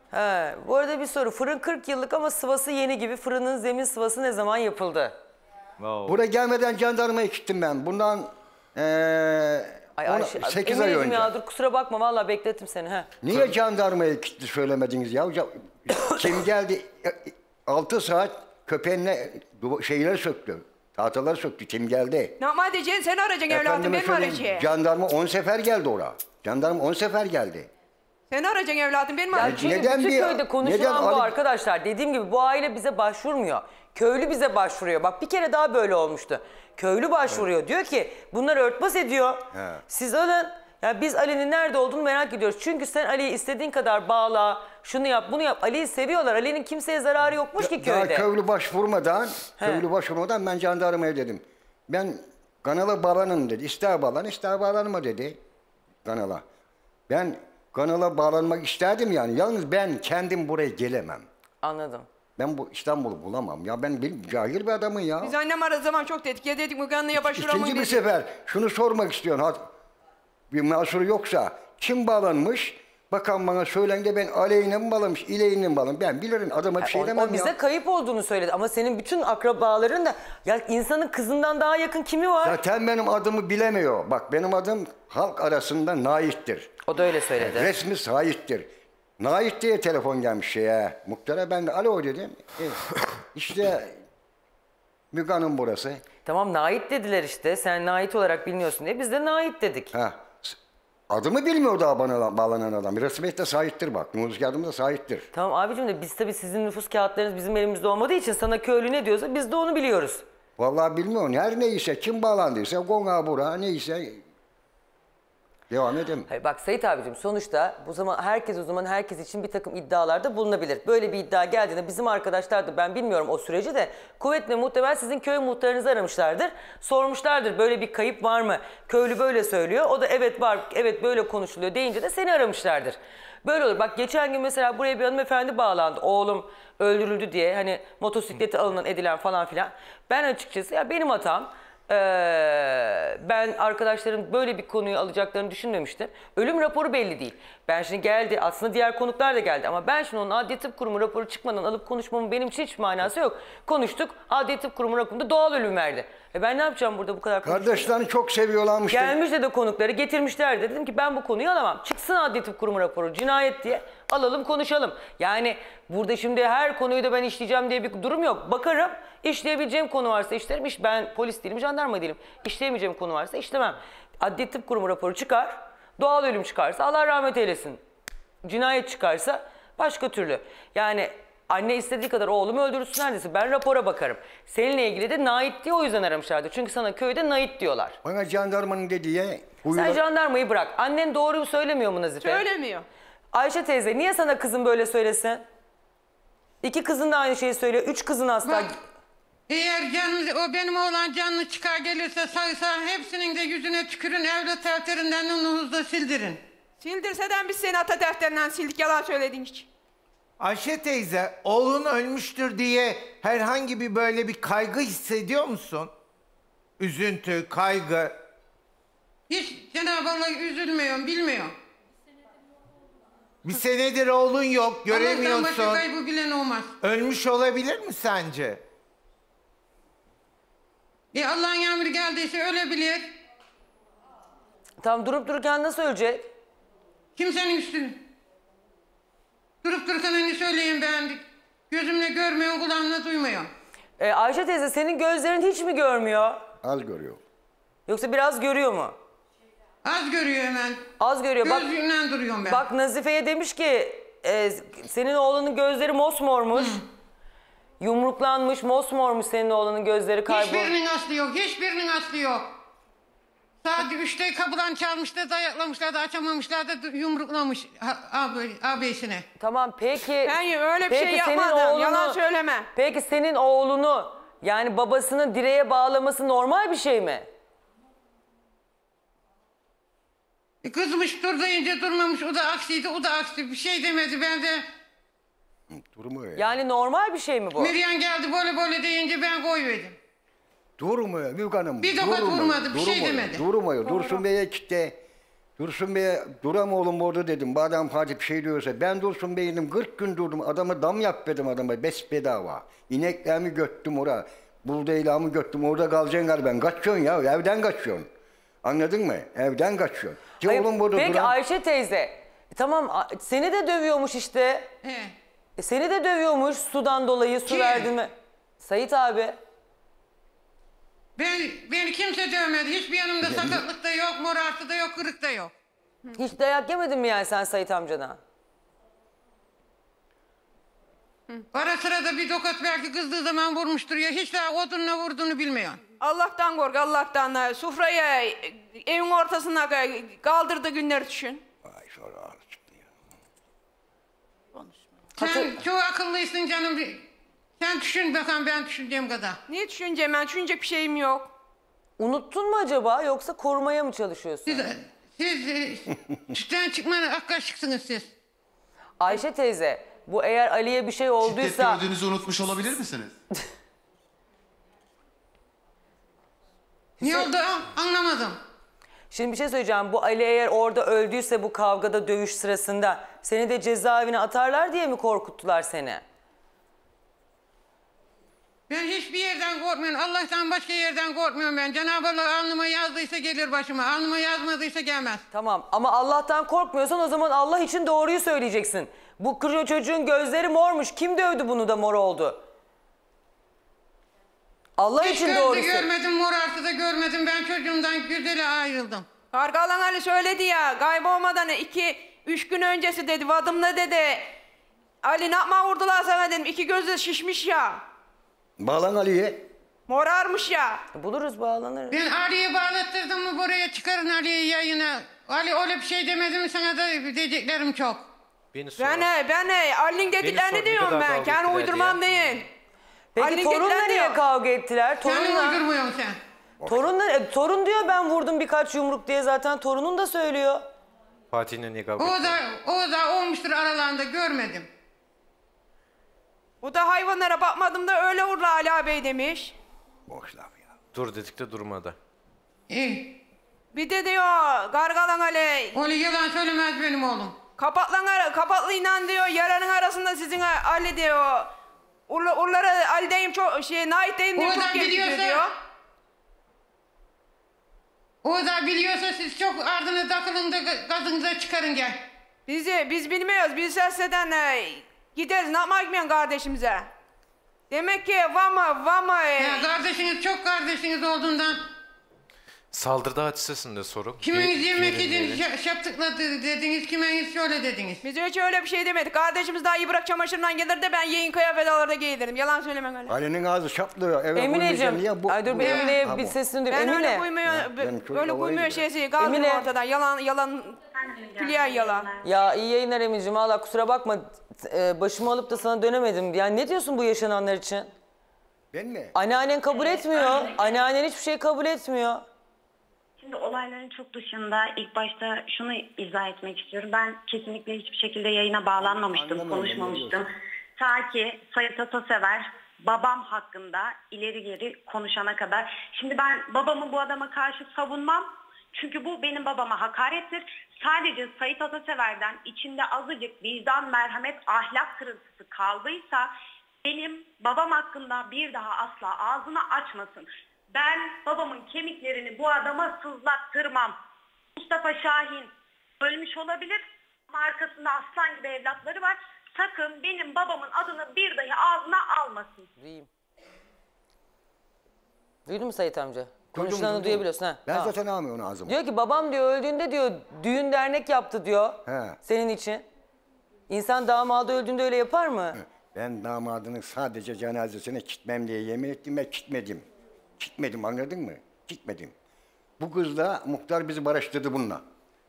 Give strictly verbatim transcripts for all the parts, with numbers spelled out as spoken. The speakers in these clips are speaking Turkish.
He, bu arada bir soru. Fırın kırk yıllık ama sıvası yeni gibi. Fırının zemin sıvası ne zaman yapıldı? Wow. Buraya gelmeden jandarmaya gittim ben. Bundan ee, Ay Ayşe, sekiz ay önce. Ya, dur kusura bakma vallahi beklettim seni. He. Niye jandarmaya gitti söylemediniz ya? Kim geldi? altı saat köpeğine şeyler söktü. Tahtalar söktü. Kim geldi? Ne diyeceksin? Sen arayacaksın evladım, ben mi arayacağım? Jandarma on sefer geldi oraya. Jandarma on sefer geldi. Sen arayacaksın evladım, ben mi Ya arayacağım? çünkü neden bütün bir- köyde konuşulan neden bu Ali- arkadaşlar. Dediğim gibi bu aile bize başvurmuyor. Köylü bize başvuruyor. Bak bir kere daha böyle olmuştu. Köylü başvuruyor. Evet. Diyor ki bunlar örtbas ediyor. He. Siz alın. Yani biz Ali'nin nerede olduğunu merak ediyoruz. Çünkü sen Ali'yi istediğin kadar bağla, şunu yap, bunu yap. Ali'yi seviyorlar. Ali'nin kimseye zararı yokmuş ki köyde. Daha köylü başvurmadan, He. köylü başvurmadan ben jandarmaya dedim. Ben kanala bağlanın dedi. İster bağlan, ister bağlanma dedi kanala. Ben kanala bağlanmak isterdim yani. Yalnız ben kendim buraya gelemem. Anladım. Ben bu İstanbul'u bulamam. Ya ben bir cahil bir adamım ya. Biz annem aradığı zaman çok dedik. Ya dedik Müge Anlı'ya başvuramın İkinci bir dedik. sefer şunu sormak istiyorum. Ha, bir mahsuru yoksa kim bağlanmış? Bakan bana söylendi ben aleyhine mi bağlamış, ileyhine mi bağlamış? Ben bilirim adama bir şey O, demem o bize ya. kayıp olduğunu söyledi ama senin bütün akrabaların da ya insanın kızından daha yakın kimi var? Zaten benim adımı bilemiyor. Bak benim adım halk arasında Nait'tir. O da öyle söyledi. Resmi Sait'tir. Nait diye telefon gelmiş şeye. Muhtara ben de alo dedim. E, işte Müge Hanım burası. Tamam Nait dediler işte. Sen Nait olarak bilmiyorsun diye biz de Nait dedik. Ha. Adımı bilmiyor daha bana bağlanan adam. Resmiyette Sait'tir bak. Nüfus kağıdımda Sait'tir. Tamam abicim de biz tabii sizin nüfus kağıtlarınız bizim elimizde olmadığı için sana köylü ne diyorsa biz de onu biliyoruz. Vallahi bilmiyorum. Her neyse kim bağlandıysa Gonga bura neyse devam edelim. Hayır, bak Sait abicim sonuçta bu zaman herkes o zaman herkes için bir takım iddialarda bulunabilir. Böyle bir iddia geldiğinde bizim arkadaşlar da ben bilmiyorum o süreci de kuvvetle muhtemel sizin köy muhtarınızı aramışlardır. Sormuşlardır böyle bir kayıp var mı? Köylü böyle söylüyor. O da evet var, evet böyle konuşuluyor deyince de seni aramışlardır. Böyle olur. Bak geçen gün mesela buraya bir hanımefendi bağlandı. Oğlum öldürüldü diye hani motosikleti alınan edilen falan filan. Ben açıkçası ya benim hatam. Ee, ben arkadaşların böyle bir konuyu alacaklarını düşünmemiştim. Ölüm raporu belli değil. Ben şimdi geldi aslında diğer konuklar da geldi ama ben şimdi onun Adli Tıp Kurumu raporu çıkmadan alıp konuşmamın benim için hiç manası yok. Konuştuk Adli Tıp Kurumu raporunda doğal ölüm verdi. E ben ne yapacağım burada bu kadar konuştum? Kardeşlerini çok seviyorlarmış. Gelmiş de, de konukları getirmişler de dedim ki ben bu konuyu alamam. Çıksın Adli Tıp Kurumu raporu cinayet diye alalım konuşalım. Yani burada şimdi her konuyu da ben işleyeceğim diye bir durum yok. Bakarım işleyebileceğim konu varsa işlerim. İş, ben polis değilim jandarma değilim. İşleyemeyeceğim konu varsa işlemem. Adli Tıp Kurumu raporu çıkar. Doğal ölüm çıkarsa Allah rahmet eylesin. Cinayet çıkarsa başka türlü. Yani anne istediği kadar oğlumu öldürürsün neredeyse. Ben rapora bakarım. Seninle ilgili de Nait diye o yüzden aramışlardı. Çünkü sana köyde Nait diyorlar. Bana jandarmanın dediği... Sen jandarmayı bırak. Annen doğruyu söylemiyor mu Nazife? Söylemiyor. Ayşe teyze niye sana kızın böyle söylesin? İki kızın da aynı şeyi söylüyor. Üç kızın hasta. Bak, eğer canlı, o benim oğlan canlı çıkar gelirse saysa hepsinin de yüzüne tükürün, evlat defterinden onu da sildirin. Sildirseden biz seni ata defterinden sildik, yalan söyledin hiç. Ayşe teyze, oğlun ölmüştür diye herhangi bir böyle bir kaygı hissediyor musun? Üzüntü, kaygı. Hiç Cenab-ı Allah üzülmüyorum, bilmiyorum. Bir senedir oğlun yok, Allah'tan göremiyorsun. başka kaybı bilen olmaz. Ölmüş olabilir mi sence? E Allah'ın emri geldiyse ölebilir. Tam durup dururken nasıl ölecek? Kimsenin üstüne. Durup dururken hani söyleyeyim ben. Gözümle görmüyorum, kulağımla duymuyorum. Ee, Ayşe teyze senin gözlerin hiç mi görmüyor? Az görüyor. Yoksa biraz görüyor mu? Az görüyor hemen. Az görüyor. Bak, Gözünden duruyorum ben. bak Nazife'ye demiş ki e, senin oğlanın gözleri mosmormuş. Hı. Yumruklanmış, mosmormuş senin oğlanın gözleri kaybolmuş. Hiçbirinin aslı yok, hiçbirinin aslı yok. Saat üçte kapıdan çalmışlar, dayaklamışlar da açamamışlar da yumruklamış abi, abisine. Tamam peki. Ben öyle bir peki şey senin yapmadım, oğlunu, yalan söyleme. Peki senin oğlunu yani babasını direğe bağlaması normal bir şey mi? E kızmış dur deyince durmamış, o da aksiydi, o da aksi. Bir şey demedi, ben de... Durmuyor. Yani normal bir şey mi bu? Miryan geldi böyle böyle deyince ben koyverdim. Durmuyor Müge Hanım. Bir tokat vurmadı, bir şey demedi. Durmuyor. Dursun Bey'e gitti. Dursun Bey'e duram oğlum orada dedim. Badem Fatih bir şey diyorsa. Ben Dursun Bey'im kırk gün durdum. Adamı dam yap dedim adama. Bes bedava. İneklerimi göttüm oraya. Buğdaylarımı göttüm. Orada kalacaksın galiba. Ben kaçıyorsun ya. Evden kaçıyorsun. Anladın mı? Evden kaçıyorsun. Ki Hayır, oğlum burada peki duram. Ayşe teyze. e, Tamam a- seni de dövüyormuş işte. He. E, seni de dövüyormuş sudan dolayı su Kim? verdin mi? Sait abi. Ben, beni kimse dövmedi. Hiçbir yanımda sakatlık da yok, morartı da yok, kırık da yok. Hiç dayak yemedin mi yani sen Sait amcadan? Ara sıra da bir tokat belki kızdığı zaman vurmuştur ya. Hiç daha odunla vurduğunu bilmiyor. Allah'tan kork, Allah'tan. Sufraya evin ortasına kaldırdı günler düşün. Ay sonra ağrı çıktı ya. Sen çok akıllıysın canım. Sen düşün bakalım ben düşüneceğim kadar. Niye düşüneceğim ben? Düşünecek bir şeyim yok. Unuttun mu acaba yoksa korumaya mı çalışıyorsun? Siz, siz e, sütten çıkmanın ak kaşıksınız siz. Ayşe teyze bu eğer Ali'ye bir şey Şiddet olduysa... gördüğünüzü unutmuş olabilir misiniz? Ne oldu anlamadım. Şimdi bir şey söyleyeceğim. Bu Ali eğer orada öldüyse bu kavgada dövüş sırasında seni de cezaevine atarlar diye mi korkuttular seni? Ben hiçbir yerden korkmuyorum. Allah'tan başka yerden korkmuyorum ben. Cenab-ı Allah alnıma yazdıysa gelir başıma. Alnıma yazmadıysa gelmez. Tamam ama Allah'tan korkmuyorsan o zaman Allah için doğruyu söyleyeceksin. Bu kız çocuğun gözleri mormuş. Kim dövdü bunu da mor oldu? Allah Hiç için gözde doğruyu söyle. görmedim, morartı da görmedim. Ben çocuğumdan güzele ayrıldım. Kargalan Ali söyledi ya, kaybolmadan iki, üç gün öncesi dedi, Vadım'da dedi. Ali ne yapma vurdular sana dedim, iki gözü şişmiş ya. Bağlan Ali'ye. Morarmış ya. Buluruz bağlanırız. Ben Ali'yi bağlattırdım mı buraya çıkarın Ali'yi yayına. Ali öyle bir şey demedi mi sana da diyeceklerim çok. Beni sor. Ben ne, ben ne, Ali'nin sor, dediklerini ne diyorum kadar ben, kavga kendi ettiler uydurmam değil. Peki Ali'nin torunla dediğini niye diyor. kavga ettiler? Sen Torunla. uydurmuyorsun sen. Torunla, e, torun diyor ben vurdum birkaç yumruk diye zaten torunun da söylüyor. Fatih'le niye kavga O ettiler? da, o da olmuştur aralarında görmedim. Bu da hayvanlara bakmadım da öyle vurdu Ali ağabey demiş. Boş laf ya. Dur dedik de durmadı. İyi. Bir de diyor, Kargalan Ali, Öyle yalan söylemez benim oğlum. kapatlan ara, kapatlı inan diyor, yaranın arasında sizin Ali diyor. Ur, urlara Ali deyim çok, şey, Nait deyim diyor, O da çok geçiyor biliyorsa- diyor. O da biliyorsa siz çok ardına takılın da gazınıza çıkarın gel. Bizi, biz bilmiyoruz, biz serseden e, gideriz, ne yapmak bilmiyorsun kardeşimize. Demek ki vama, vama, e, Ya kardeşiniz çok kardeşiniz olduğundan Saldırıda açısında sorun. kiminiz Di- yemek diğerinin yediniz, yeri. şa- şaptıkladı dediniz, kiminiz şöyle dediniz. biz hiç öyle bir şey demedik. Kardeşimiz daha iyi bırak çamaşırından gelir de ben yayın kıyafet alır da giydirim. Yalan söylemem öyle. Ali'nin ağzı şaplıyor. Eve Emineciğim, niye bu? ay dur bu- bir Emine'ye Ha, bir bu. sesini duy. Ben öyle Emine. uymuyor, ben çok öyle havaya uymuyor gidiyorum. şeysi kaldırma Emine. ortadan. Yalan, yalan, hülya yalan. Ya iyi yayınlar Emineciğim. Valla kusura bakma. Ee, başımı alıp da sana dönemedim. Yani ne diyorsun bu yaşananlar için? Ben mi? Anneannen kabul etmiyor. Anneannen hiçbir şey kabul etmiyor. Şimdi olayların çok dışında ilk başta şunu izah etmek istiyorum. Ben kesinlikle hiçbir şekilde yayına bağlanmamıştım, Anlamadım, konuşmamıştım. Ta ki Sayit Atasever babam hakkında ileri geri konuşana kadar. Şimdi ben babamı bu adama karşı savunmam. Çünkü bu benim babama hakarettir. Sadece Sayit Atasever'den içinde azıcık vicdan, merhamet, ahlak kırıntısı kaldıysa benim babam hakkında bir daha asla ağzını açmasın. Ben babamın kemiklerini bu adama sızlattırmam. Mustafa Şahin ölmüş olabilir ama arkasında aslan gibi evlatları var. Sakın benim babamın adını bir dahi ağzına almasın. Duyayım. Duydun mu Sait amca? Duydum, Konuşulanı duydum. duyabiliyorsun ha. Ben Tamam. zaten almıyorum ağzıma. Diyor ki babam diyor öldüğünde diyor düğün dernek yaptı diyor. He. Senin için. İnsan damadı öldüğünde öyle yapar mı? Ben damadının sadece cenazesine gitmem diye yemin ettim ve gitmedim. Gitmedim, anladın mı? Gitmedim. Bu kızla muhtar bizi barıştırdı bununla.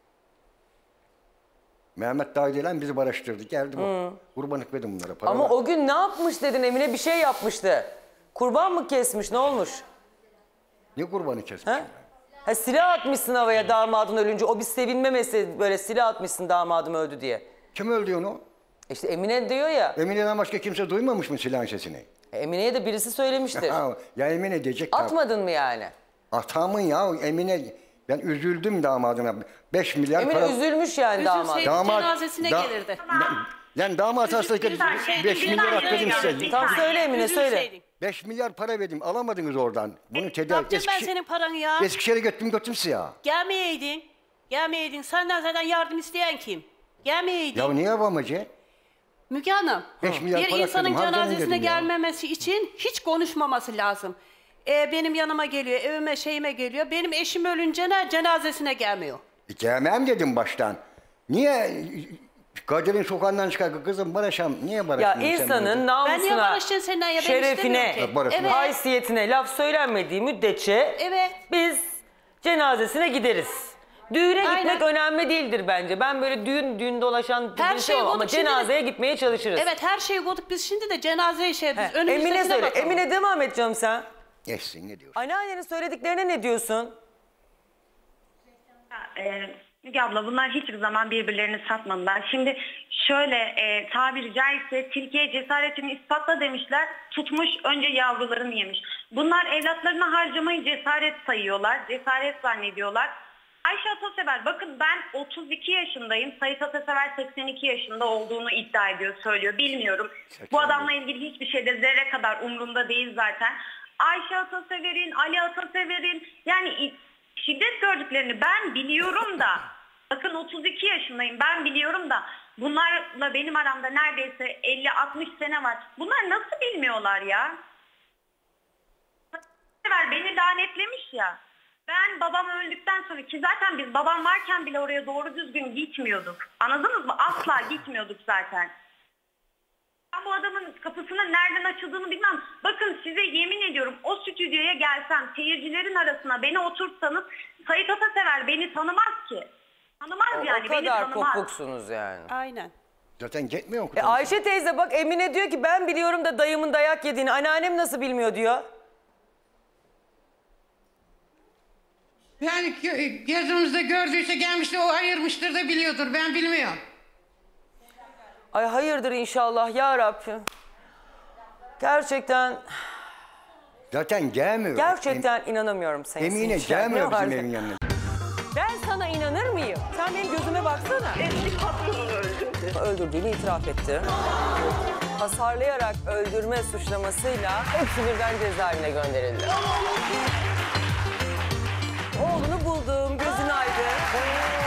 Mehmet Dağdelen bizi barıştırdı. Geldi bu. Kurban etmedim bunlara. Para Ama var. o gün ne yapmış dedin Emine, bir şey yapmıştı. Kurban mı kesmiş, ne olmuş? Ne kurbanı kesmiş? Ha? Ha, silah atmışsın havaya damadın ölünce. O bir sevinme meselesi, böyle silah atmışsın damadım öldü diye. Kim öldü onu? İşte Emine diyor ya. Emine'den başka kimse duymamış mı silahın sesini? Emine'ye de birisi söylemiştir. Ha, ya Emine diyecek. tabii. Atmadın mı yani? Atamın ya Emine Ben üzüldüm damadına. beş milyar Emine para. üzülmüş yani damat. Üzülseydi Damat- cenazesine da- gelirdi. Yani damat hastayken Bir saniye, beş bir milyar saniye, atladım bir size. saniye. Tamam söyle Emine söyle. Üzülseydin. beş milyar para verdim. Alamadınız oradan. Bunu Ne tedavi... yapacağım ben senin paranı ya? Eskişehir'e götürdüm götürdüm size ya. Gelmeyeydin. Gelmeyeydin. Senden zaten yardım isteyen kim? Gelmeyeydin. Ya niye yapamacı? Müge Hanım, Beş milyar bir para insanın atladım, harcanın cenazesine dedim ya. gelmemesi için hiç konuşmaması lazım. Ee, benim yanıma geliyor, evime şeyime geliyor. Benim eşim ölünce ne? Cenazesine gelmiyor. E, gelmem dedim baştan. Niye Kadir'in sokağından çıkar kızım barışam niye Ya barışmıyorsun sen insanın bana? Ben niye namusuna, barışacaksın senden ya? Ben şerefine, istemiyorum ki. Ya barışma. Evet. haysiyetine laf söylenmediği müddetçe Evet. biz cenazesine gideriz. Düğüne Aynen. gitmek önemli değildir bence. Ben böyle düğün düğün dolaşan Her bir şey şey olmam ama bulduk, şimdi de- cenazeye gitmeye çalışırız. Evet, her şeyi koyduk biz, şimdi de cenazeye şey He, yapıyoruz. Önümüzdekine Emine söyle. bakalım. Emine devam et canım sen. Geçsin ne diyorsun? Anneannenin söylediklerine ne diyorsun? Ee, Müge abla bunlar hiçbir zaman birbirlerini satmadılar. Şimdi şöyle e, tabiri caizse tilkiye cesaretini ispatla demişler. Tutmuş önce yavrularını yemiş. Bunlar evlatlarını harcamayı cesaret sayıyorlar. Cesaret zannediyorlar. Ayşe Atasever bakın ben otuz iki yaşındayım. Sait Atasever seksen iki yaşında olduğunu iddia ediyor, söylüyor. Bilmiyorum. Bu adamla ilgili hiçbir şey de zerre kadar umurumda değil zaten. Ayşe Atasever'in, Ali Atasever'in yani şiddet gördüklerini ben biliyorum da bakın otuz iki yaşındayım, ben biliyorum da bunlarla benim aramda neredeyse elli altmış sene var. Bunlar nasıl bilmiyorlar ya? Beni lanetlemiş ya. Ben babam öldükten sonra ki zaten biz babam varken bile oraya doğru düzgün gitmiyorduk. Anladınız mı? Asla gitmiyorduk zaten. Ben bu adamın kapısının nereden açıldığını bilmem. Bakın size yemin ediyorum o stüdyoya gelsem seyircilerin arasına beni oturtsanız Sait Atasever beni tanımaz ki. Tanımaz O, yani o beni kadar tanımaz. kopuksunuz yani. Aynen. Zaten gitmiyor mu? E Ayşe teyze bak Emine diyor ki ben biliyorum da dayımın dayak yediğini. Anneannem nasıl bilmiyor diyor. Yani gö- gözümüzde gördüyse gelmişti o ayırmıştır da biliyordur. Ben bilmiyorum. Ay hayırdır inşallah ya Rabbim. Gerçekten Zaten gelmiyor. gerçekten inanamıyorum sayın Emine seyirciler. gelmiyor Ne var bizim ya? evin yanına. Ben sana inanır mıyım? Sen benim gözüme baksana. Eski patronunu öldürdü. Öldürdüğünü itiraf etti. Hasarlayarak öldürme suçlamasıyla hepsi birden cezaevine gönderildi. Oğlunu buldum, gözün aydın.